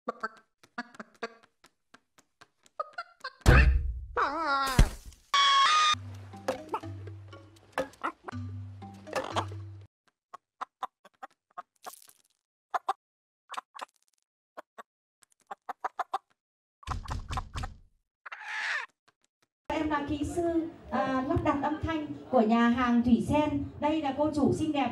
Em là kỹ sư lắp đặt âm thanh của nhà hàng Thủy Sen. Đây là cô chủ xinh đẹp.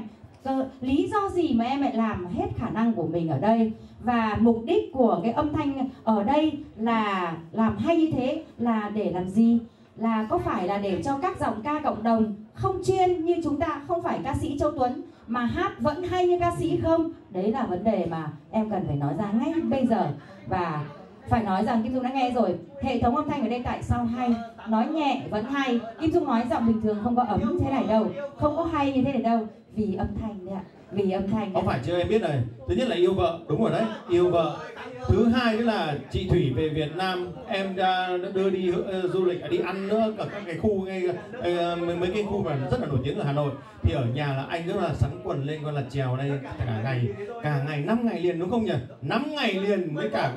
Lý do gì mà em lại làm hết khả năng của mình ở đây? Và mục đích của cái âm thanh ở đây là làm hay như thế là để làm gì? Là có phải là để cho các giọng ca cộng đồng không chuyên như chúng ta, không phải ca sĩ Châu Tuấn mà hát vẫn hay như ca sĩ không? Đấy là vấn đề mà em cần phải nói ra ngay bây giờ. Và phải nói rằng Kim Dung đã nghe rồi, hệ thống âm thanh ở đây tại sao hay, nói nhẹ vẫn hay. Kim Dung nói giọng bình thường không có ấm thế này đâu, không có hay như thế này đâu, vì âm thanh đấy ạ, vì âm thanh. Có phải chưa em biết này, thứ nhất là yêu vợ, đúng rồi đấy, yêu vợ. Thứ hai nữa là chị Thủy về Việt Nam, em đưa đi du lịch, đi ăn nữa ở các cái khu mấy cái khu mà rất là nổi tiếng ở Hà Nội. Thì ở nhà là anh rất là sắn quần lên, con là trèo đây cả ngày 5 ngày liền, đúng không nhỉ? 5 ngày liền với cả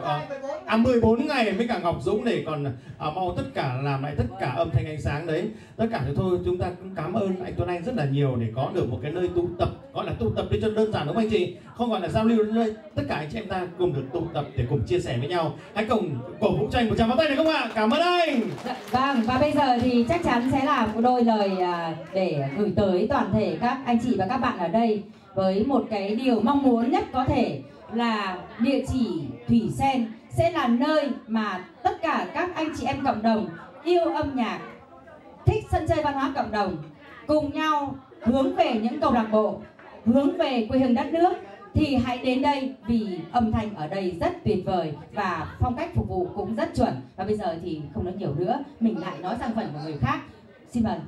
14 ngày với cả Ngọc Dũng để còn mau tất cả làm lại tất cả âm thanh ánh sáng đấy. Tất cả thì thôi chúng ta cũng cảm ơn anh Tuấn Anh rất là nhiều để có được một cái nơi tụ tập, gọi là tụ tập đi cho đơn giản đúng không anh chị? Không gọi là giao lưu đến nơi, tất cả anh chị em ta cùng được tụ tập để cùng chia sẻ với nhau. Hãy cùng cổ vũ cho anh một tràng pháo tay được không ạ? Cảm ơn anh. Vâng, và bây giờ thì chắc chắn sẽ là một đôi lời để gửi tới toàn thể các anh chị và các bạn ở đây với một cái điều mong muốn nhất có thể là địa chỉ Thủy Sen sẽ là nơi mà tất cả các anh chị em cộng đồng yêu âm nhạc, thích sân chơi văn hóa cộng đồng cùng nhau hướng về những câu lạc bộ, hướng về quê hương đất nước thì hãy đến đây, vì âm thanh ở đây rất tuyệt vời và phong cách phục vụ cũng rất chuẩn. Và bây giờ thì không nói nhiều nữa, mình lại nói sang phần của người khác. Xin mời.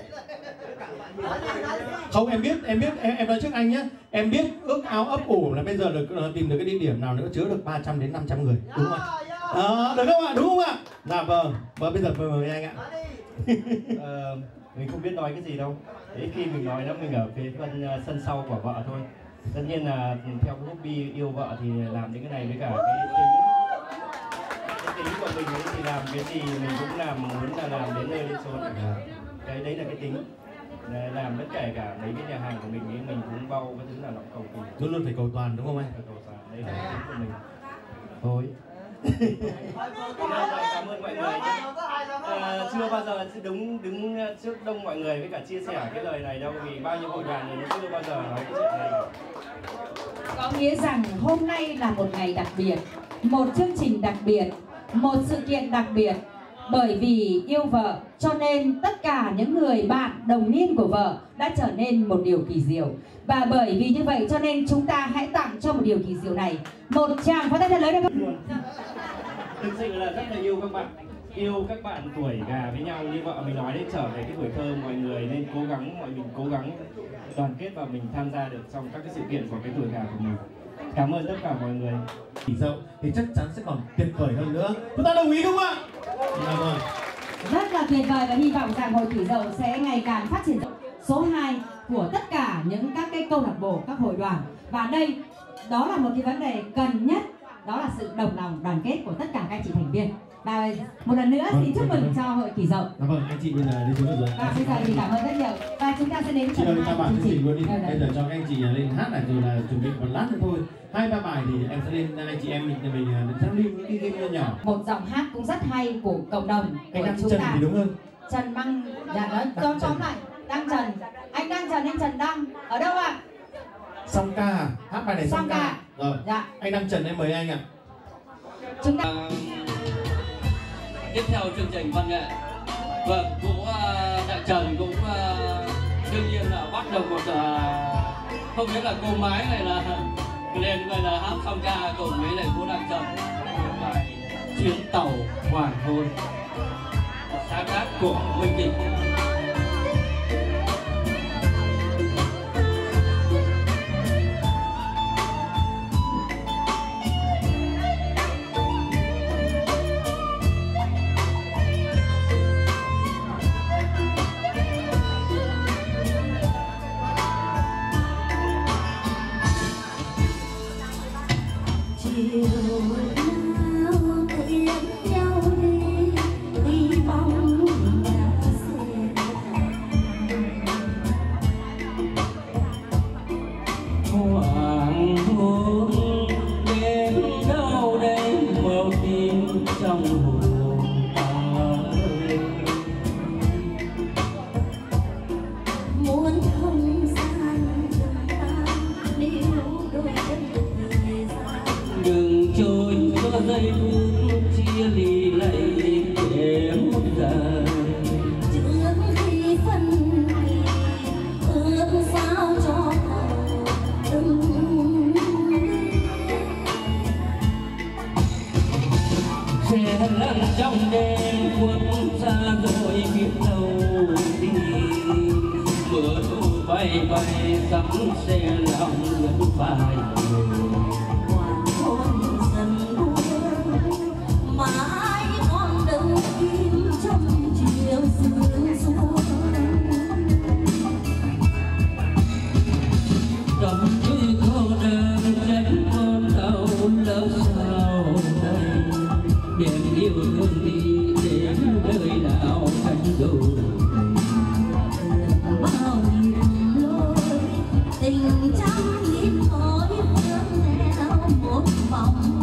Không, em nói trước anh nhé. Em biết ước ao ấp ủ là bây giờ tìm được cái địa điểm nào nữa chứa được 300 đến 500 người, đúng không ạ? Được không ạ? Đúng không ạ? Dạ vâng. Và bây giờ mời anh ạ. Mình không biết nói cái gì đâu. Thế khi mình nói đó mình ở phía sân sau của vợ thôi. Tất nhiên là theo cái hobby yêu vợ thì làm những cái này với cả cái tính của mình ấy thì làm cái gì mình cũng muốn là làm đến nơi đến chốn. Cái đấy là cái tính. Làm tất cả mấy cái nhà hàng của mình ấy, mình cũng bao cái thứ là nó cầu kỳ. Luôn luôn phải cầu toàn đúng không anh? Phải cầu toàn. Đấy là cái tính của mình. Thôi. Cảm ơn mọi người nhé. Chưa bao giờ đứng trước đông mọi người với cả chia sẻ cái lời này đâu, vì bao nhiêu hội đoàn rồi chưa bao giờ nói cái chuyện này. Có nghĩa rằng hôm nay là một ngày đặc biệt, một chương trình đặc biệt, một sự kiện đặc biệt. Bởi vì yêu vợ cho nên tất cả những người bạn đồng niên của vợ đã trở nên một điều kỳ diệu. Và bởi vì như vậy cho nên chúng ta hãy tặng cho một điều kỳ diệu này một tràng pháo tay thật lớn được không? Thực sự là rất là yêu các bạn. Yêu các bạn tuổi gà với nhau như vợ mình nói đấy, trở về cái tuổi thơ, mọi người nên cố gắng, mọi mình cố gắng đoàn kết và mình tham gia được trong các cái sự kiện của cái tuổi gà của mình. Cảm ơn tất cả mọi người. Thì dậu thì chắc chắn sẽ còn tuyệt vời hơn nữa. Chúng ta đồng ý không ạ? Rất là tuyệt vời và hy vọng rằng Hội Thủy Dậu sẽ ngày càng phát triển số 2 của tất cả những các cái câu lạc bộ, các hội đoàn. Và đây, đó là một cái vấn đề cần nhất, đó là sự đồng lòng đoàn kết của tất cả các anh chị thành viên. Và một lần nữa xin chúc mừng cho Hội Thủy Dậu. Vâng, anh chị bây giờ đi xuống được rồi. Và bây giờ thì cảm ơn rất nhiều. Và chúng ta sẽ đến phần 2 chương trình luôn đi. Bây giờ cho các anh chị lên hát này rồi là chuẩn bị một lát nữa thôi. 2-3 bài thì em sẽ lên anh chị em mình giao lưu những cái game nhỏ. Một giọng hát cũng rất hay của cộng đồng của chúng Trần ta. thì đúng hơn. Trần Băng, dạ nói tóm lại, Đăng Trần. Anh Đăng Trần, anh Trần Đăng. Ở đâu ạ? Song ca à? Hát bài này Song ca. Rồi. Dạ. Anh Đăng Trần em mời anh ạ. Chúng ta tiếp theo chương trình văn nghệ, vâng, cũng đại Trần cũng đương nhiên là bắt đầu một không biết là cô Mái này là lên gọi là hát song ca cùng với lại cô Đại Trần bài Chuyến Tàu Hoàng Hôn, sáng tác của Minh Định. chiều trong hồn ta. Muốn không gian dừng tan níu đôi chân thời gian. Đừng trôi cho giây phút chia ly lạy kém dài. Trước khi phân ly ước sao cho cầu đừng Xe lăn trong đêm khuất xa rồi biết đâu đi. Mưa thu bay bay sắm xe lòng lẫn vai. hoàng hôn dần buông mãi con đừng im trong chiều sương xuống. Trong cứ cô đơn tránh con tàu lỡ sao đây. Đêm yêu thương đi đến nơi nào cánh đôi. Bao nhiêu lối tình trăm nghìn nỗi vương theo một vòng.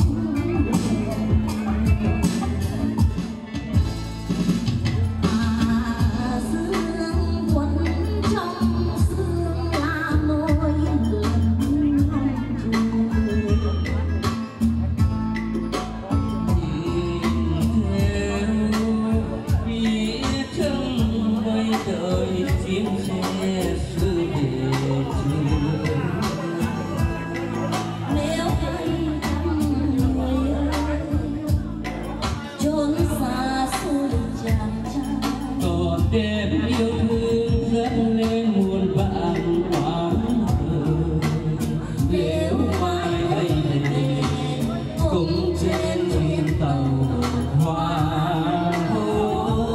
Sương quấn trong sương là nỗi lần lòng trôi. Phía chân mây đời chuyến xe xưa về chưa. Nếu thấy thăm người ơi chốn xa xôi chàng trai. Còn đêm yêu thương dẫn lên muôn vạn oán hờn. Nếu mai đây này cùng trên chuyến tàu hoa hôn.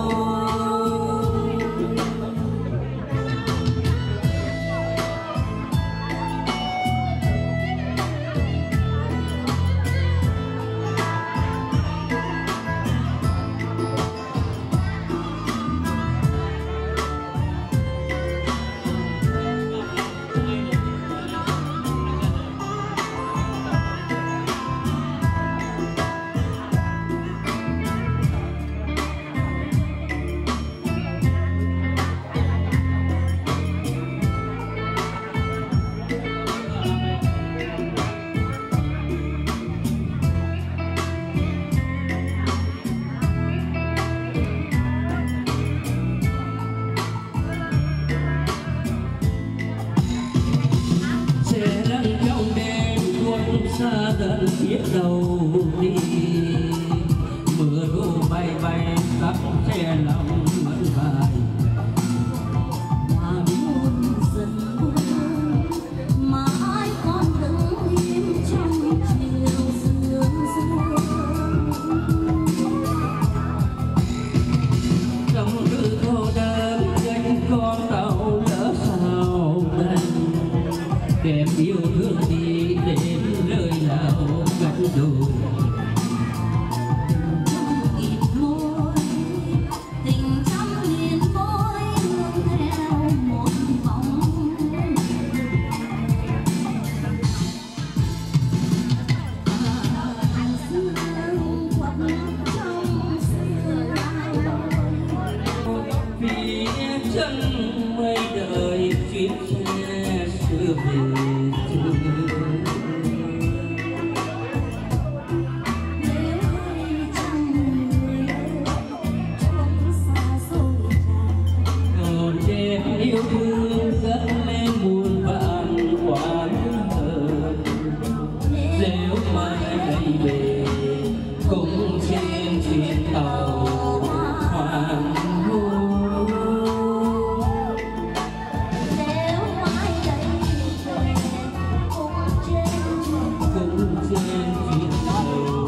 Xe lăn trong đêm khuất xa dần biết đâu đi. Mưa thu bay bay tắt che lòng mất vai. Hoàng hôn dần buông mãi con đứng im trong chiều sương sương. Trong cứ cô đơn trên con tàu lỡ sao đây. Đêm yêu thương đi đến nơi nào cánh đôi. Ít môi tình trăm nghìn mối hương theo một vòng. Sương quật trong sương Phía chân mây đời chuyến xe xưa về chưa. nếu hay chẳng người chốn xa xôi tràn. Còn đêm yêu thương dẫn lên muôn vạn oán hờn. Nếu mai đây về cũng trên chuyến tàu hoàng hôn. Nếu mai đây về cũng trên Cũng trên chuyến tàu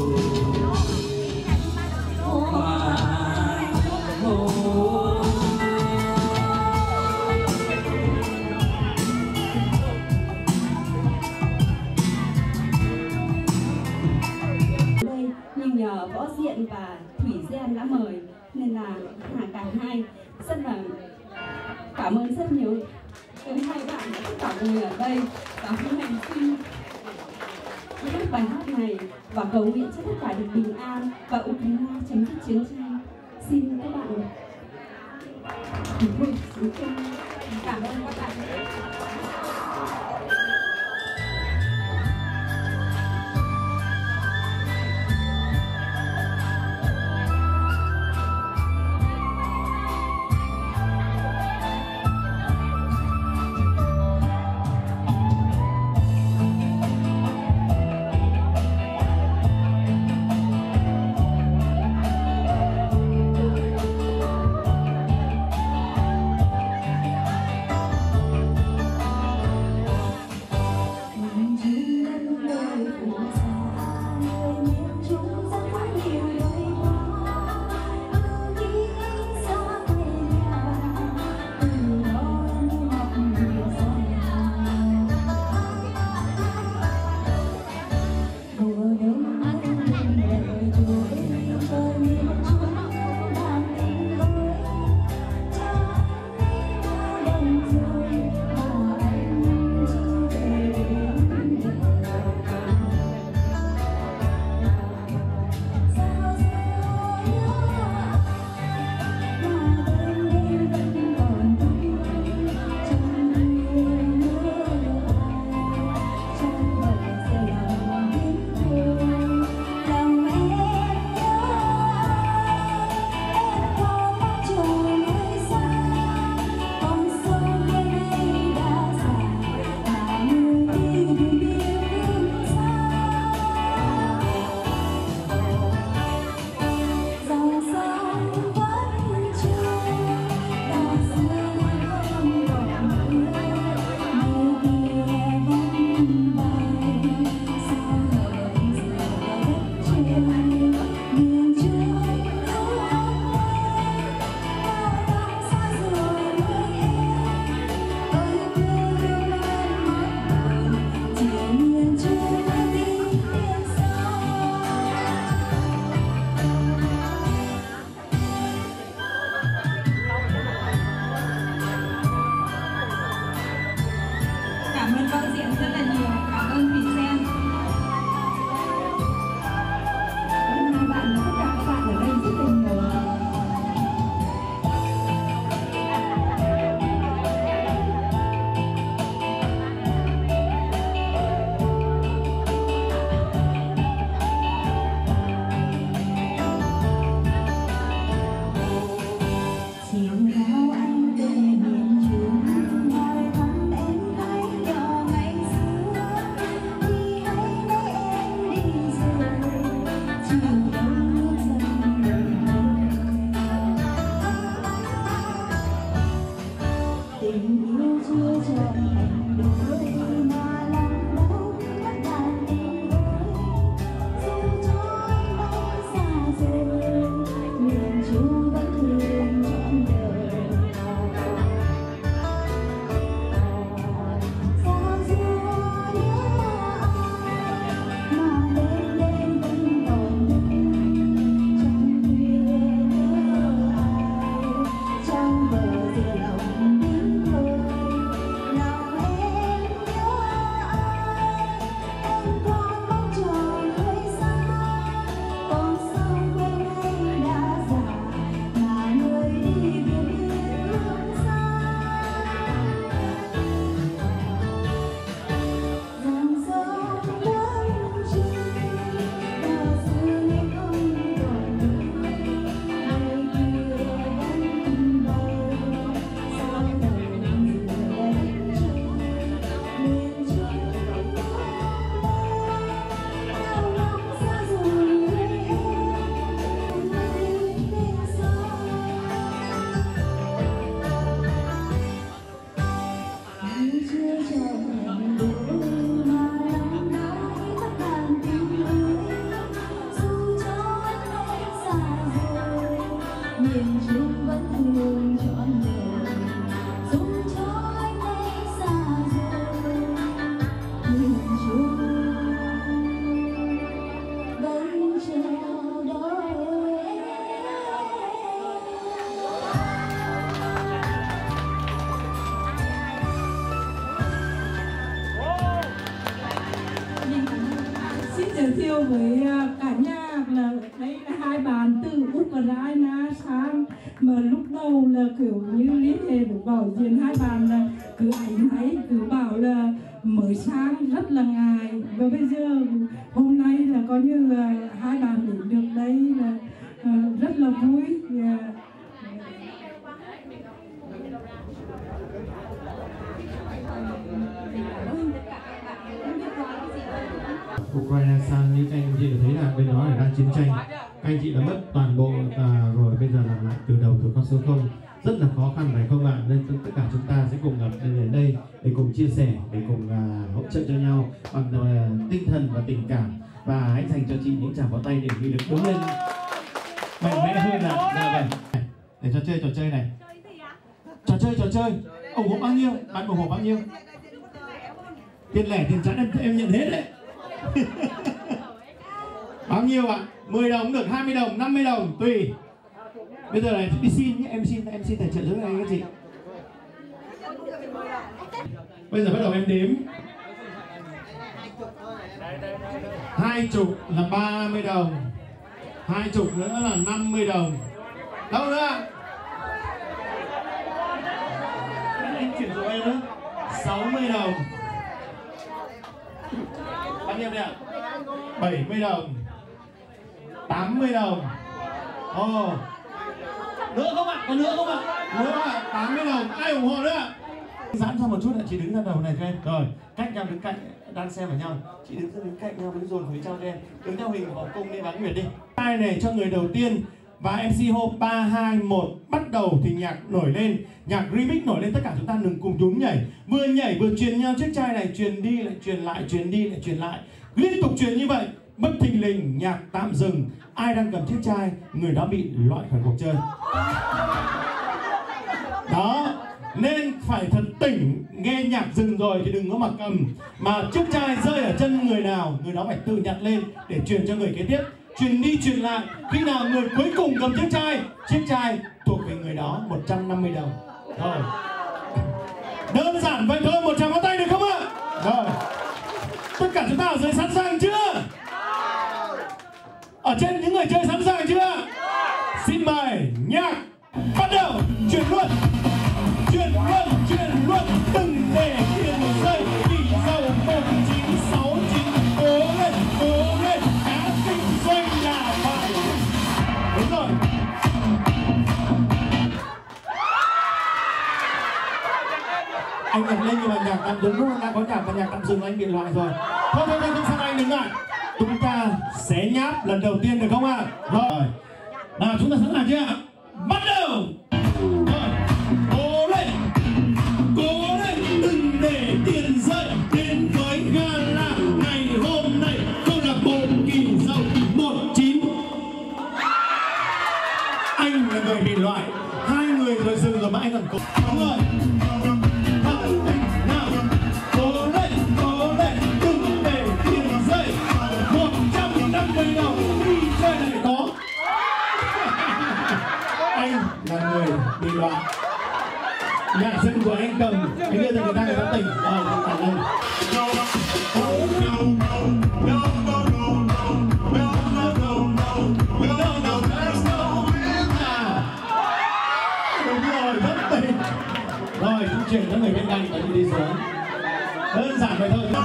hoàng hôn. Đây nhưng nhờ Võ Diện và Thủy Gen đã mời nên là cả hai rất là cảm ơn rất nhiều tới hai bạn tất cả mọi người ở đây và hôm nay xin hát bài hát này và cầu nguyện cho tất cả được bình an và Ukraine chấm dứt chiến tranh. Xin các bạn cảm ơn các bạn. với cả nhà là đây là hai bạn từ Ukraine sang, mà lúc đầu là kiểu như liên hệ với bảo diện hai bạn là cứ ảnh thấy cứ bảo là mới sang rất là ngại, và bây giờ hôm nay là có như hai bạn đến được đây là rất là vui. Ukraine sang như các anh chị thấy là bên đó là đang chiến tranh, các anh chị đã mất toàn bộ rồi, bây giờ làm lại từ đầu từ con số 0 rất là khó khăn phải không ạ? Nên tất cả chúng ta sẽ cùng gặp đến đây để cùng chia sẻ, để cùng hỗ trợ cho nhau bằng tinh thần và tình cảm, và hãy dành cho chị những tràng pháo tay để nghị lực đứng lên mạnh mẽ hơn là vâng. Để cho chơi trò chơi này, trò chơi ủng hộ bao nhiêu, bạn ủng hộ bao nhiêu? Tiền lẻ tiền chẵn em nhận hết đấy. Bao nhiêu ạ? 10 đồng cũng được, 20 đồng, 50 đồng tùy. Bây giờ này đi xin nhé, em xin tài trợ giúp anh các chị. Bây giờ bắt đầu em đếm. 20 là 30 đồng, 20 nữa là 50 đồng. Đâu nữa? Anh chuyển cho em nữa. 60 đồng. Bao nhiêu đây ạ? 70 đồng, 80 đồng. Ồ, nữa không ạ? Có nữa không ạ? Nữa ạ, 80 đồng. Ai ủng hộ nữa ạ? Giãn ra một chút ạ, chị đứng ra đầu này cho em. Rồi, cách nhau đứng cạnh, đang xem với nhau. Chị đứng cạnh nhau, đứng dồn phía trong cho em. Đứng theo hình vòng cung đi, bán nguyệt đi. Hai này cho người đầu tiên. Và MC hô 3, 2, 1 bắt đầu thì nhạc nổi lên, nhạc remix nổi lên, tất cả chúng ta đừng cùng nhún nhảy, vừa nhảy vừa truyền nhau chiếc chai này, truyền đi lại truyền lại, truyền đi lại truyền lại, liên tục truyền như vậy. Bất thình lình nhạc tạm dừng, ai đang cầm chiếc chai người đó bị loại khỏi cuộc chơi. Đó, nên phải thật tỉnh, nghe nhạc dừng rồi thì đừng có mà cầm, mà chiếc chai rơi ở chân người nào người đó phải tự nhặt lên để truyền cho người kế tiếp. Truyền đi truyền lại, khi nào người cuối cùng cầm chiếc chai thuộc về người đó 150 đồng. Rồi, đơn giản vậy thôi, một tràng pháo tay được không ạ? Rồi, tất cả chúng ta ở dưới sẵn sàng chưa? Ở trên những người chơi sẵn sàng chưa? Xin mời nhạc bắt đầu. Chuyển luôn, đừng để tiền rơi, vì giàu 1969 cố lên, cá kinh doanh là phải. Đúng rồi. Anh nhặt lên nhưng mà nhạc tạm dừng, lúc đang có nhạc và nhạc tạm dừng anh bị loại rồi. Thôi không sao anh, đừng ngại. Chúng ta xé nháp lần đầu tiên được không ạ? Rồi, nào chúng ta sẵn sàng chưa ạ? Bắt đầu. Rồi, cố lên, đừng để tiền rơi. Đến với gala ngày hôm nay, câu lạc bộ Kỳ Dậu 19. Anh là người bị loại, hai người rồi dừng rồi mà anh còn cố. Đúng rồi. Là người bị loại. Nhạc dừng của anh cầm, anh đưa cho người ta tỉnh. Rồi, cảm ơn. Đúng rồi, rất tỉnh. Rồi, chúng chuyển cho người bên cạnh và đi xuống. Đơn giản vậy thôi.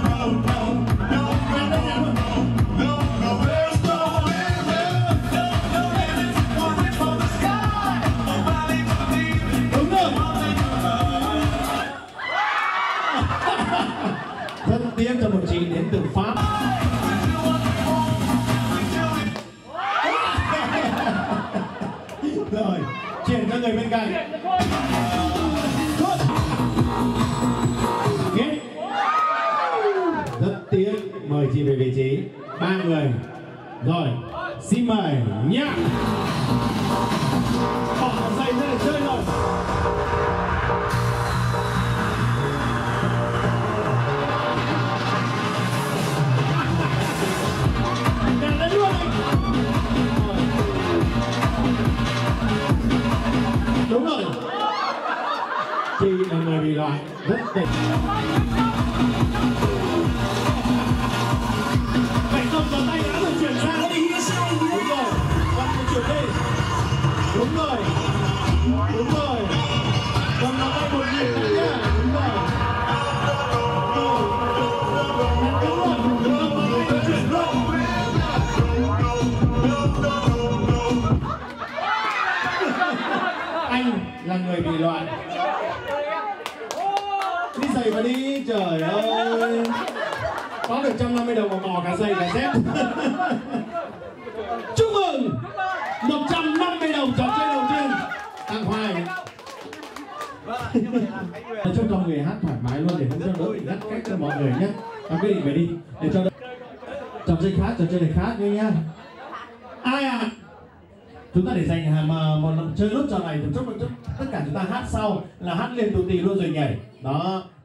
Rất tiếc cho một chị đến từ Pháp. Rồi, chuyển cho người bên cạnh. Rất tiếc, mời chị về vị trí. 3 người. Rồi, xin mời nhạc. Bỏ giày ra để chơi rồi. Đúng rồi, chị là người bị loại, rất tỉnh. Vậy không có tay đã rồi. rồi. Đúng rồi. Cầm vào tay 1.000 nữa nhá. Đúng rồi. Anh là người bị loạn. Đi giày mà đi, trời ơi. Có được 150 đồng mà mò cả giày cả dép. Chúc mừng 150 đồng trò chơi đầu tiên tặng Hoài. Cho con người hát thoải mái luôn để không cho đỡ bị ngắt cách cho mọi người nhé. Em quyết định về đi để cho trò chơi này khác đi nhá. Ai à? Chúng ta để dành một chơi nốt trò này, tất cả chúng ta hát sau là hát liền tù tì luôn rồi nhảy đó.